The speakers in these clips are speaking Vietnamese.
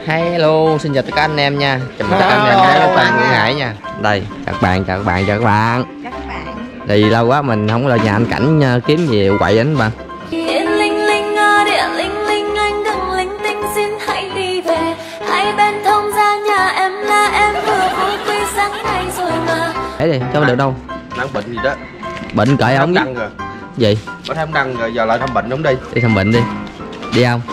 Hello, xin chào tất cả anh em nha. Chào mừng tất cả anh em đến với Nguyễn Hải nha. Đây, chào các bạn. Chào các bạn. Thì lâu quá mình không là nhà anh Cảnh kiếm gì quậy anh bạn. Đấy đi, cho được đâu. Đang bệnh gì đó. Bệnh cởi ổng đăng rồi. Gì? Có thấy không đăng rồi, giờ lại thăm bệnh không đi. Đi thăm bệnh đi. Đi không?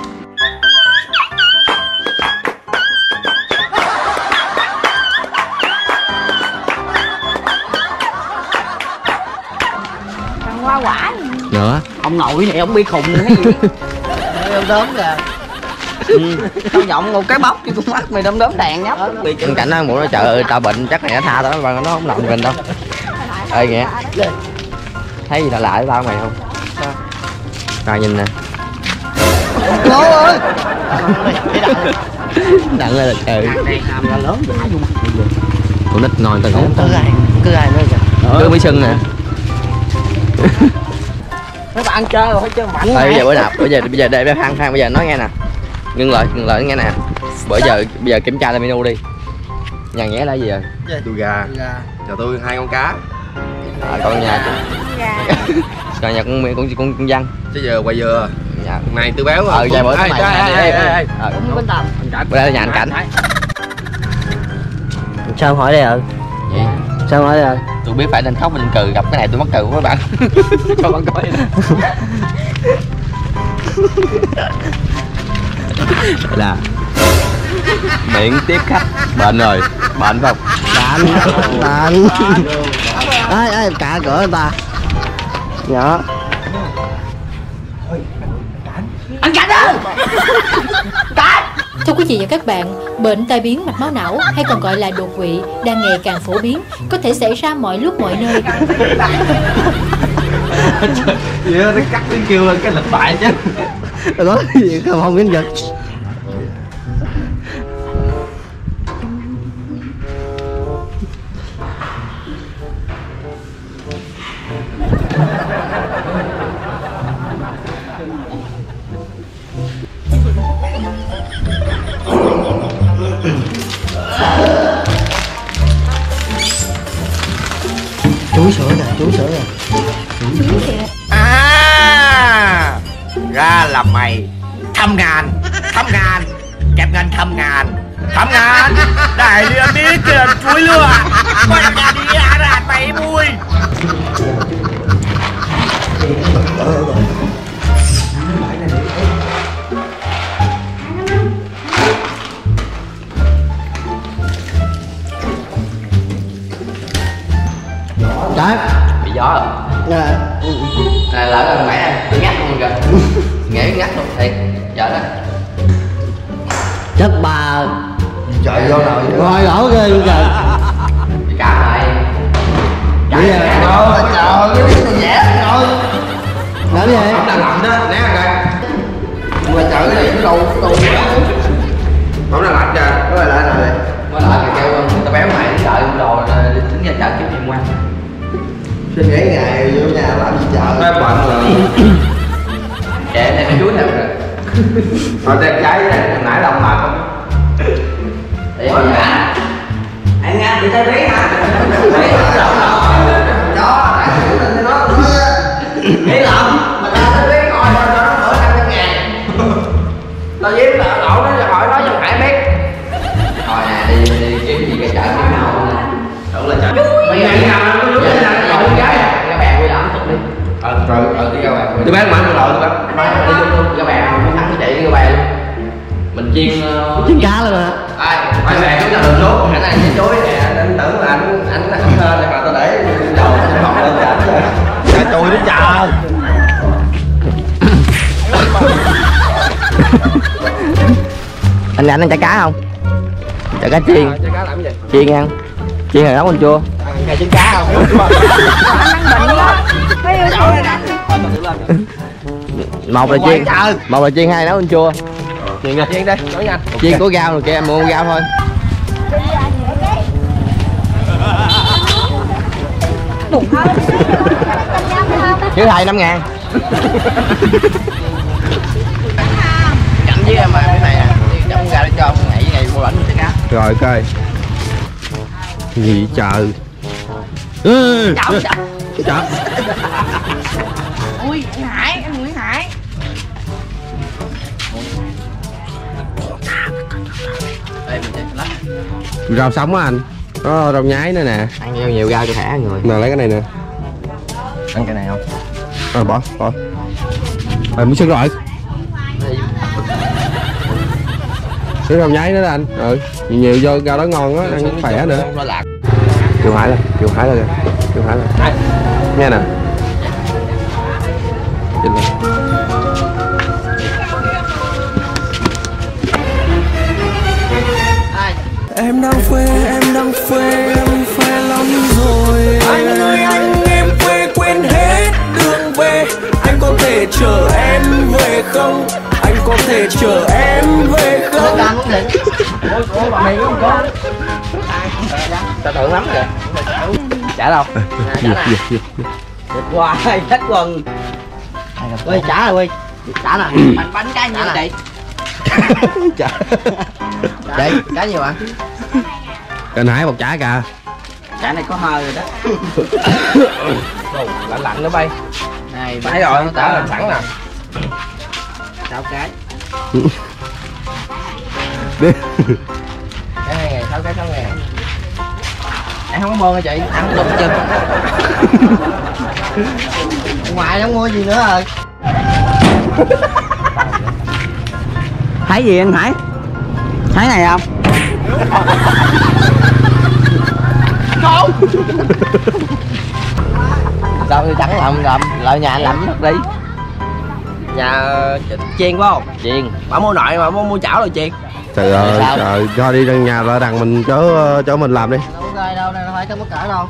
Hoa quả nữa. ông nội này ông bị khùng hay gì? Đom đóm kìa. Tao giọng một cái bóc chứ cũng mắt mày đom đóm đèn nhóc. Anh Cảnh nói mũi nó trời ơi tao bệnh chắc này nó tha tao mà nó không làm mình đâu. Ê nghe. Thấy gì lạ lạ với tao mày không? Coi nhìn nè. Trời ơi. Đặng lên là trời. Này hàm là lớn giả vô mặt mày. Con nít ngon tao ngủ. Cứ ai nữa kìa. Cứ mới sưng nè. Mấy bạn chơi rồi phải chơi mạnh. Bây giờ bữa nào bây giờ để khoan bây giờ nói nghe nè. Ngưng lại nghe nè. Bây giờ kiểm tra lại menu đi. Nhà nhé là gì rồi? Đùi gà. Chào tôi 2 con cá. Còn nhà còn nhà con Văn. Chứ giờ quay dừa. Dạ. Này tôi béo rồi. Vài bữa mày. Đúng bên tầm. Bữa đây là nhà anh Cảnh. Sao hỏi đây rồi? Gì? Sao hỏi đây rồi? Tôi biết phải nên khóc nên cười, gặp cái này tôi mắc cười của các bạn. Cho con coi. Là miễn tiếp khách bệnh rồi, bệnh không? Bệnh. Ê cả cửa người ta. Nhỏ. Anh Cảnh ơi. Cảnh. Thưa quý vị và các bạn, bệnh tai biến mạch máu não hay còn gọi là đột quỵ đang ngày càng phổ biến, có thể xảy ra mọi lúc mọi nơi. Vậy nó cắt tiếng kêu lên cái lịch bại chứ. Đó gì không miếng giật. Chú sữa nè. À, ra là mày thăm ngàn kẹp ngàn thăm ngàn đại liên đi kìa chuối lừa quay nhà đi ra mày mui. Trời. Bị gió rồi. Này lỡ rồi mẹ tôi ngắt luôn kìa. Nghĩ ngắt luôn thiệt. Chờ đó. Chết bà. Trời vô nào vậy? Rồi đổ ghê luôn trời. Bị cả rồi. Trời ơi. Trời ơi, cái vẽ rồi. Làm gì vậy? Không đang lạnh đó, né ra coi. Mà trời cái này cái đầu. Không đang lạnh kìa, có lại rồi. Mới lại kìa kêu tao béo mày đợi đồ tính ra chợ kiếm chuyện quan. Xin nghỉ ngày vô nhà làm gì chợ. Nó bệnh rồi. Trẻ này nó chuối theo rồi. Rồi đem trái này, hồi nãy lòng mệt không? Để mà dạ. Anh nghe bị tai biến hả? Đó, nãy nó Nghĩ lầm mà ta tai biến coi cho nó mở 500.000. Tao giếm là lỗ nó hỏi nói cho Hải biết. Thôi nè đi kiếm gì cái chợ kiếm nào không nè. đúng là chợ. Mày nghĩ nào nó lúc Dạ, là dạ, con gái. các bạn quy ẩm thực đi. Rồi đi ra bạn. Tôi bán mặn rồi tôi bán. Đi luôn các bạn mới thắng chị các bạn luôn. Mình chiên Chiên cá luôn hả? Ai bạn cũng là đường số. Cái này cái chối nè, anh tưởng là anh không hên mà tôi để đầu trên phòng lên cho anh. Chà chui nó chờ. anh ăn chả cá không? Chả cá chiên. Chả cá làm gì? Chiên ăn. Chiên rồi nấu con chua. Ngày chiên cá không? Một là chiên hai nấu con chua. Chiên đi, chiên đi, nói nhanh. Chiên của rau rồi kìa, em mua rau thôi. Chứ thầy 5.000. Cảnh với em mà cái này nè, trong ra để cho không nghỉ Rồi coi. Gì trời. Chậm. Ui, anh Hải, anh Nguyễn Hải. Đây mình chơi lắm. Rau sống á anh. Có rau nhái nữa nè. Ăn nhiều rau cho khỏe người. Nè lấy cái này nè. Ăn cái này không? Rồi bỏ. Rồi muốn sưng rồi. Sưng rau nhái nữa đó anh. Nhiều vô rau đó ngon á, ăn khỏe nữa. Kêu Hải lên kìa. Nghe nè. Nhìn lên. Em đang phê lắm rồi. Anh ơi anh, em phê quên hết đường về. Anh có thể chở em về không? Anh có thể chở em về không? Mày không có. Tao tưởng lắm kìa. Trả đâu? Đẹp quá, thích quần. Ơi trả rồi ơi. Trả nè, bánh cái nhiêu chị? Đây, cá nhiều ạ. Anh Hải một chả kìa. Chả này có hơi rồi đó. Lạnh nó bay. Này, Thấy rồi, đã làm sẵn nè. 6 cái. Cái 2.000, 6 cái 6.000. Em không có mua hả chị? Ăn lục chừng. Ngoài không mua gì nữa rồi. Thấy gì anh Hải? Thấy này không? Không. Sao tôi chẳng làm ngầm, lại nhà anh làm mất đi. Nhà chiên phải không? Chiên. Bà mua nội mà mua chảo rồi chiên. Trời ơi, trời, cho đi ra nhà ra đằng mình chỗ mình làm đi. Đâu có gai đâu, này đâu phải không có cỡ đâu.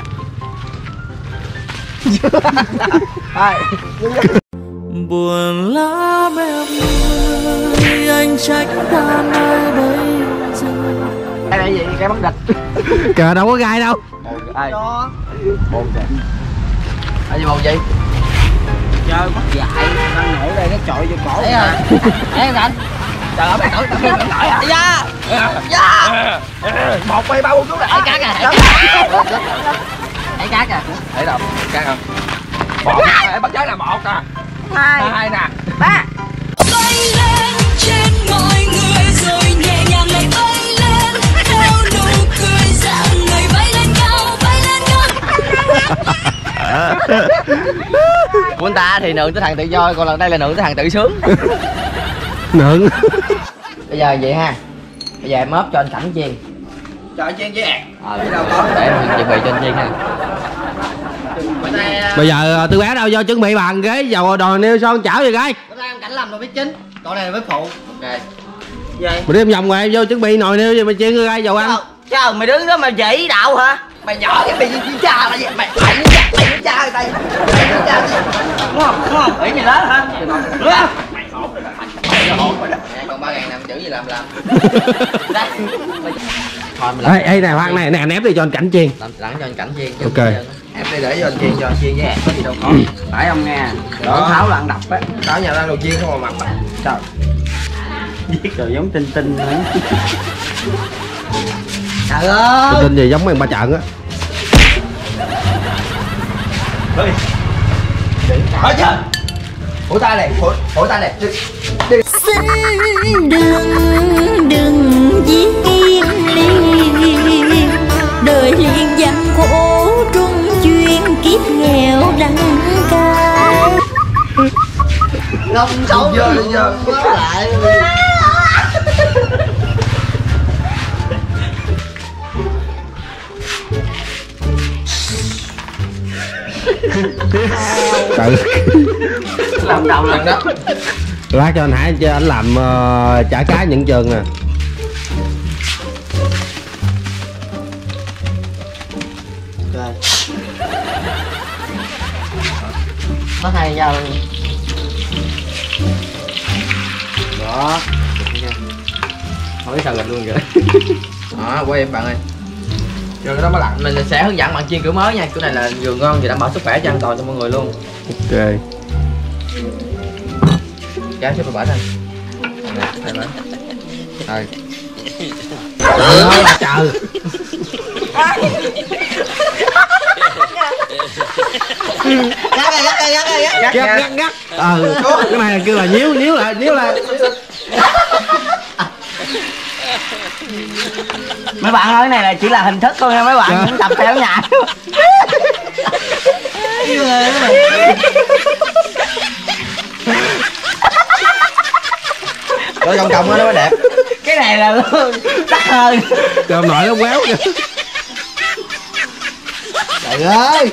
Buồn lắm em ơi, anh trách ta nơi bây giờ. Cái này gì? Cái bắt địch. Kìa đâu có gai đâu. Ai? Bồn kìa. Ở gì bồn gì? Chơi mất dạy, đang nổi đây nó chọi vô cổ. Thấy rồi. Thấy không anh? Trời ơi, tự nổi à? Dạ. Dạ. 1, 2, 3, 4 xuống lại. Thấy cá kìa. Thấy cá kìa. Thấy đâu? Cá không? 1, bắt trái là 1 nè. 2 nè. 3. Bay lên trên mọi người rồi nhẹ nhàng lại bay lên theo nụ cười dạng người bay lên cao Của anh ta thì nượng tới thằng tự do, còn lần đây là nượng tới thằng tự sướng. Nượng. Bây giờ vậy ha. Bây giờ em móp cho anh Cảnh chiên. Trời chiên với ạt. Để em chuẩn bị cho anh chiên ha. Bây giờ Tư Bé đâu vô chuẩn bị bàn ghế dầu đòi nêu son chảo vậy coi. Bữa nay em Cảnh làm rồi với chính, còn này là với phụ. Ok. Vậy. Mình đi em vòng ngoài em vô chuẩn bị nồi nêu gì mà chiên gai dầu ăn. Trời, mày đứng đó mà chỉ đạo hả? Mày nhỏ cái mày đi cha là gì? Mày đi cha người ta. Mày đi cha gì? Đúng không? Đúng không? Nghĩ gì đó hả? Đúng không? Còn 3.000 nằm chữ gì làm. Đây. Thôi mình làm. Ê này khoan này nè ném đi cho anh Cảnh chiên. Làm sẵn cho anh Cảnh chiên. Ok. Em đi để cho anh chiên với ạt có gì đâu khó. Phải không nghe? Đó. Tháo là ăn đập á. Đó nhà đang đồ chiên không mà mập á. Trời. Viết rồi giống tinh nữa. Trời ơi. Tin gì giống mấy ba trận á. Nói chưa? Phủi tay này, phủi tay này. Xin đừng viết yên ly đời liền gian khổ trung chuyên kiếp nghèo đắng cay. Không xấu giờ lại. Trời. Làm đầu lần đó. Lát cho anh Hải cho anh làm chả cá những trường nè. Có thay nhau. Đó. Không biết sao gạch luôn kìa. Đó, quay em bạn ơi. Rồi cái đó mới lạnh. Mình sẽ hướng dẫn bạn chiên kiểu mới nha. Kiểu này là vừa ngon vừa đảm bảo sức khỏe cho an toàn cho mọi người luôn. Ok. Kéo cho tôi bả anh. Đây bả. Rồi. Trời. Gắt. Cái này kêu là nhíu lại. Mấy bạn ơi, cái này là chỉ là hình thức thôi nha mấy bạn, đừng tập theo nhà. Rồi vòng vòng nó mới đẹp. Cái này là luôn đắt hơn. Trời ông nội nó quéo kìa. Trời ơi.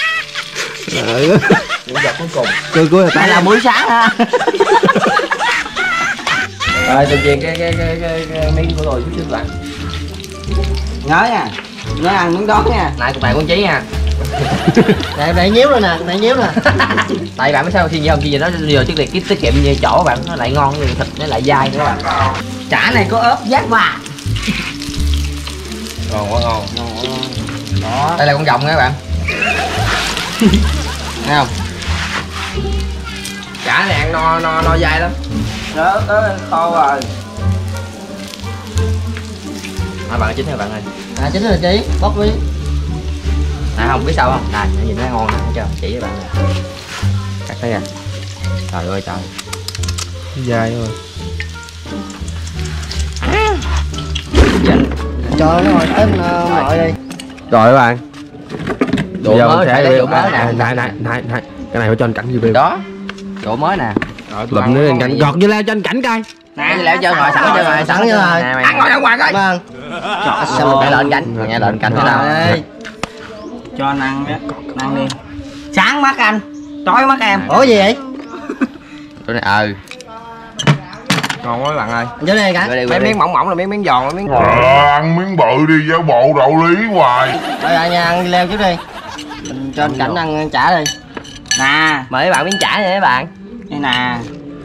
Những giọt cuối cùng. Cuối là Đây là buổi sáng ha. Rồi từ chuyện cái miếng của tôi chút xíu bạn. Nhớ nha. Nhớ ăn miếng đó nha. Này tụi bạn con chí nha. Này nhíu rồi nè, này nhíu nè. Tại bạn biết sao khi không chi gì nó giờ trước tiết kiệm như chỗ bạn nó lại ngon, thịt nó lại dai nữa bạn. Chả này có ớt giác và. Ngon quá ngon. Đó. Đây là con rồng nha các bạn. Thấy không? Chả này ăn no dai lắm. Đó khô rồi. Bạn chín rồi bạn ơi. Chính rồi chị, bóc đi. Không biết sao không? Này, nhìn nó ngon nè, thấy chưa? Chỉ với bạn nè. Cắt thấy nè. Trời ơi trời. Dai rồi. Cho nó ngồi thêm ngồi đi. Rồi các bạn. Độ mới sẽ độ mới nè. Này. Cái này phải cho anh cảnh review. Đó. Độ mới nè. Lụm nữa anh cảnh. Gọt vô leo cho anh cảnh coi. Nè, leo cho ngồi sẵn cho rồi, sẵn cho rồi. Ăn ngồi ra ngoài coi. Vâng. Nghe lệnh canh, nghe lệnh canh thế nào? Cho anh ăn đó, ăn đi. Sáng mắt anh, tối mắt em. Ủa gì vậy? Chỗ này Ngon quá các bạn ơi. Chỗ này cả. Mấy miếng mỏng là miếng giòn, miếng. Ăn miếng bự đi, giả bộ đạo lý hoài. Thôi anh nha, ăn leo trước đi. Mình cho anh cảnh ăn chả đi. Nè, mời các bạn miếng chả nha các bạn. đây nè.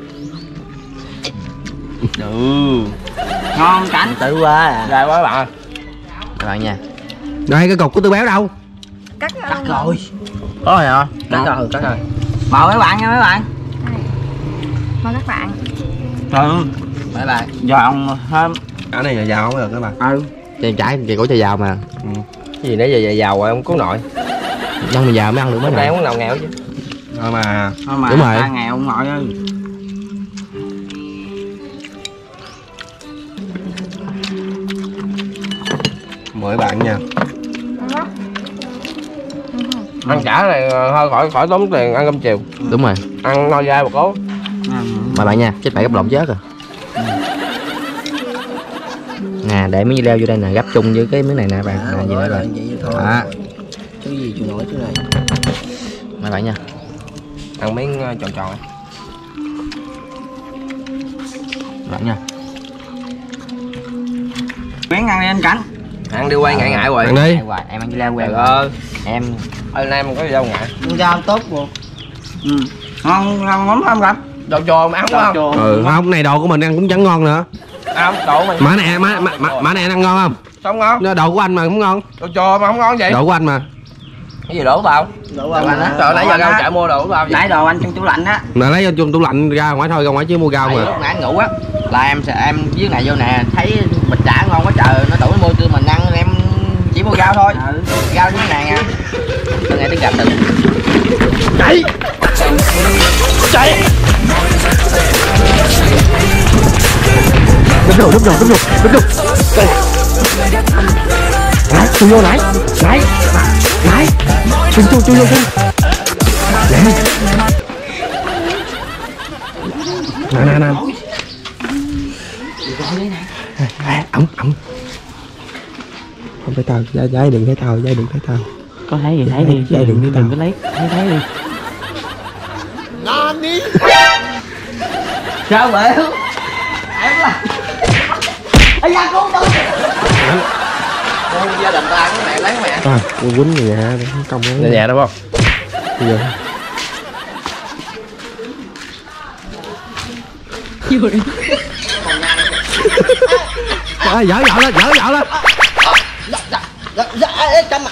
Ngon cảnh. Tự quá à. Gai quá các bạn ơi. Các bạn nha. Đây cái cục của Tư Béo đâu? Cắt rồi. Có rồi hả? Cắt rồi. Mời mấy bạn nha mấy bạn. Mời các bạn. Mấy bạn. Giòn thơm. Cái này là giàu không được các bạn. Chèn chải kỳ cổ cho giàu mà. Cái gì nãy giờ giàu rồi ông cố nội. Dân mà giàu mới ăn được mấy Này này. không nào nghèo chứ. Thôi mà. Đúng rồi. Ta nghèo ông nội ơi. Mời bạn nha. Ăn chả này thôi khỏi tốn tiền ăn cơm chiều. Đúng rồi. Ăn no dai một cố. Mời bạn nha, chết bạn gấp lộn chết rồi. Nè, để miếng leo vô đây nè, gấp chung với cái miếng này nè bạn. Nè gì nữa bạn. Đó. Cái gì chú nổi chứ này. Mời bạn nha. Ăn miếng tròn tròn. Bạn nha. Miếng ăn đi anh Cảnh. Ăn đi quay ngại hoài. Ăn đi. Em ăn leo quen. Em anh em có gì đâu ngại. Con dao tốt luôn. Ngon lắm không gặp. Đồ trò mà ăn quá không? Không, này đồ của mình ăn cũng chẳng ngon nữa. Không, đồ mày. Mã này ăn ngon không? Không ngon. Đồ của anh mà cũng ngon. Đồ trò mà không ngon vậy? Đồ của anh mà. Cái gì đổ vào? Đổ vào anh á. Trời nãy giờ ra chợ mua đồ vào vậy? Nãy đồ anh trong tủ lạnh á. Mà lấy vô tủ lạnh ra ngoài thôi, ra ngoài chứ mua rau mà. lúc nãy ngủ á là em với này vô nè, thấy bịch chả ngon quá trời, nó đủ môi tươi mình ăn, em chỉ mua rau thôi. Rau như thế này nha. Từ ngày tiếng gặp từng. Chạy. Đúng rồi. Nãy, chui vô nãy. Chui vô. Nè. Ổng. Không phải tao, dây đừng thấy tao. Có thấy gì thấy đi, Dây đừng có lấy, thấy đi. Sao vậy? Em là ây da con tôi. Gia đình ta cái mẹ lấy mẹ. À, quýnh gì hả? Công nó. Nhà đúng không? Bây giờ. Dở lên. Cầm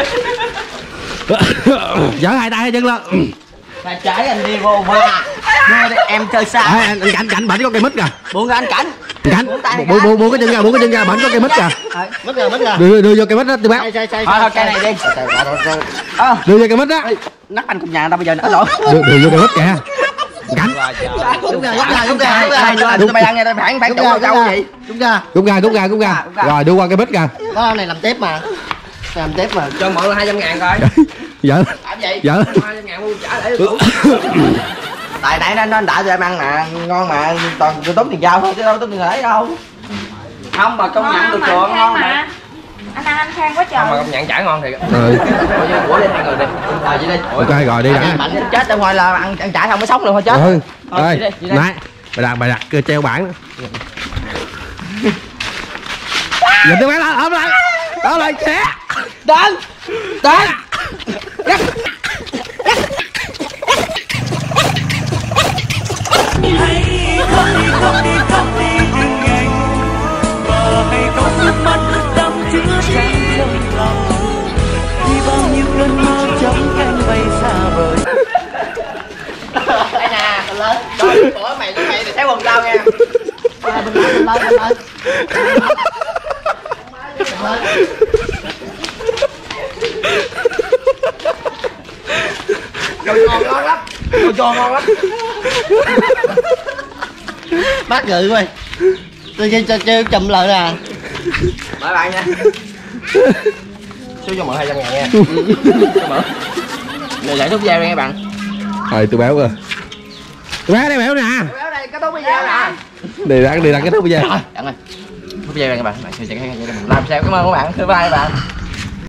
Dở hai tay hai chân lên. là trái anh đi vô ba. Đưa đi, em chơi xa. anh Cảnh bệnh có cây mít kìa. Buông ra anh Cảnh. Cảnh buông cái chân ra, bệnh có cây mít kìa. Mất rồi. Đưa vô cây mít đó Tư Báo. Thôi cây này đi. Đưa vô cây mít đó. Nắp anh cùng nhà tao bây giờ nữa lỗi. Đưa vô cây mít kìa. Cảnh. Đúng rồi. Tụi mày ăn nha, tao phải đâu gì. Rút ra. Rồi đưa qua cây mít kìa. Có này làm tiếp mà. Cho mượn là 200.000 coi. Vợ. Vợ. 200.000 mua trả để đủ. Tại nãy nó đã cho em ăn mà ngon mà toàn tôi tốn tiền giao thôi chứ đâu tốn tiền lễ đâu. Không mà công nhận được trường ngon mà. Anh khen quá trời. Không mà công nhận chả ngon thiệt. Ủa đi hai người đi. Vậy đi. Ok rồi đi đã. Mạnh chết ở ngoài là ăn chả không mới sống được thôi chết. Ơi. Nãy mày đặt treo bảng. Giờ Tư Báo lên, ôm lại. Đó lại xe. Đến. Đây nè, lên. Rồi, bữa mày thì thấy quần tao nha. Bên lên. Rồi ngon lắm. Ngon lắm. Bác gửi quay. Tôi chơi chùm lại nè. Bye bạn nha. Số cho mượn 200.000 nha. Này giải thuốc dao nha các bạn. Rồi Tư Báo rồi. Tư Báo đây Béo nè. Béo đây, cái thuốc bây giờ nè. Đi đặt cái thuốc bây giờ. Thuốc dao nha các bạn. Bạn sẽ làm sao cảm ơn các bạn. Bye các bạn.